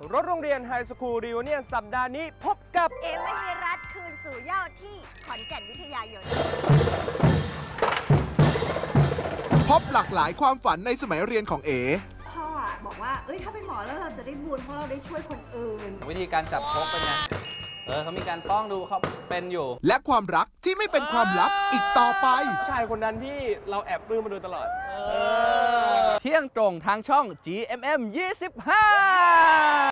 รถโรงเรียนไฮสคูลรีวิเนียนสัปดาห์นี้พบกับเอมณีรัตน์คืนสู่เหย้าที่ขอนแก่นวิทยายนพบหลากหลายความฝันในสมัยเรียนของเอพ่อบอกว่าถ้าเป็นหมอแล้วเราจะได้บุญเพราะเราได้ช่วยคนอื่นวิธีการจับพกเป็นไงเขามีการป้องดูเขาเป็นอยู่และความรักที่ไม่เป็นความลับอีกต่อไปชายคนนั้นที่เราแอบปลื้มมาโดยตลอดเที่ยงตรงทางช่อง GMM 25